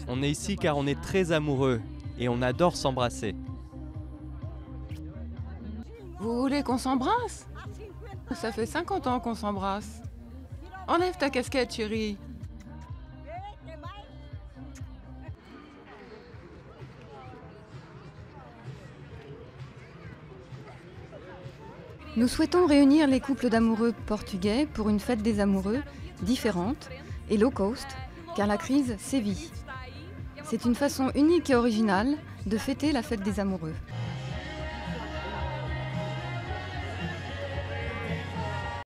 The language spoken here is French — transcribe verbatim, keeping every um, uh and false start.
On est ici car on est très amoureux et on adore s'embrasser. Vous voulez qu'on s'embrasse? Ça fait cinquante ans qu'on s'embrasse. Enlève ta casquette, chérie. Nous souhaitons réunir les couples d'amoureux portugais pour une fête des amoureux différente et low cost, car la crise sévit. C'est une façon unique et originale de fêter la fête des amoureux.